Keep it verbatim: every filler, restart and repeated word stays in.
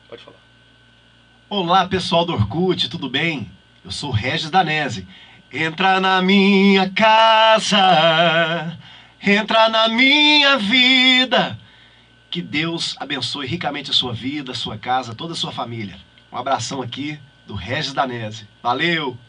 Pode falar. Olá, pessoal do Orkut, tudo bem? Eu sou o Regis Danese. Entra na minha casa, entra na minha vida. Que Deus abençoe ricamente a sua vida, a sua casa, toda a sua família. Um abração aqui do Regis Danese. Valeu!